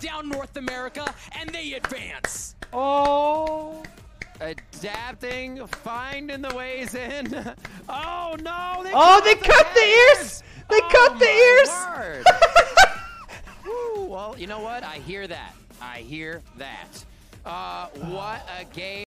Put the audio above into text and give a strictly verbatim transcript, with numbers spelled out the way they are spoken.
down North America, and they advance. Oh. Adapting, finding the ways in. Oh no! They Oh, cut they the cut the ears. ears. They Oh, cut the my ears. word. Woo, well, you know what? I hear that. I hear that. Uh, what a game.